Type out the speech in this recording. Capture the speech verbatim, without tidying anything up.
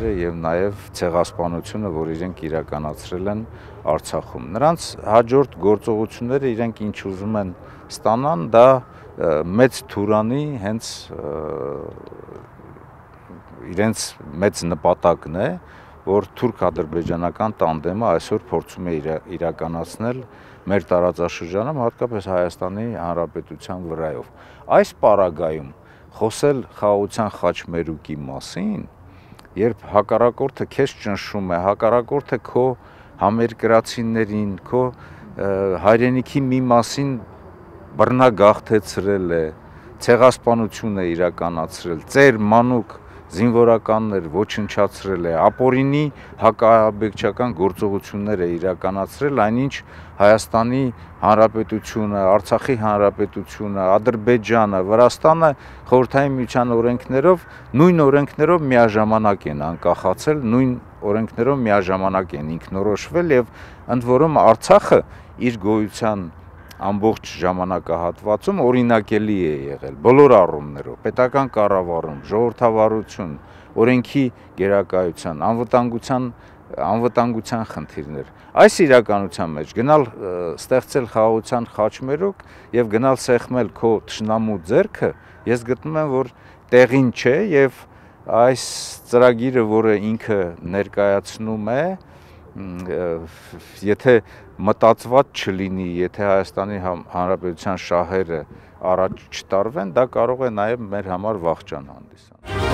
գործողությունները եւ նաեւ ցեղասպանությունը, որ իրենք իրականացրել են Արցախում։ Նրանց հաջորդ գործողությունները իրենք ինչ ուզում են ստանան, դա մեծ թուրանի հենց իրենց մեծ նպատակն է, որ թուրք-ադրբեջանական տանդեմը այսօր փորձում է իրականացնել մեր տարածաշրջանում, հատկապես Հայաստանի Հանրապետության վրայով։ Այս պարագայում խոսել խաղաղության խաչմերուկի մասին, երբ հակառակորդը քեզ ճնշում է, հակառակորդը քո համերկրացիներին, քո հայրենիքի մի մասին բռնագաղթեցրել է, ցեղասպանություն է իրականացրել, ծեր մանուկ զինվորականներ ոչնչացրել է, ապօրինի հակաահաբեկչական գործողություններ է իրականացրել, այնինչ Հայաստանի Հանրապետությունը, Արցախի Հանրապետությունը, Ադրբեջանը, Վրաստանը Խորհրդային Միության օրենքներով, նույն օրենքներով միաժամանակ են անկախացել, նույն օրենքներով միաժամանակ են ինքնորոշվել եւ ընդ որում Արցախը իր գոյության ամբողջ ժամանակահատվածում օրինակելի է եղել բոլոր առումներով, պետական կառավարում, ժողովրդավարություն, օրենքի գերակայության, անվտանգության, անվտանգության խնդիրներ։ Այս իրականության մեջ գնալ ստեղծել խաղաղության խաչմերուկ եւ գնալ սեղմել քո թշնամու ձեռքը, ես գտնում եմ, որ տեղին չէ եւ այս ծրագիրը, որը ինքը ներկայացնում է, եթե մտածված չլինի, եթե Հայաստանի Հանրապետության շահերը առաջ չտարվեն, դա կարող է նաև մեր համար վախճան հանդիսանալ։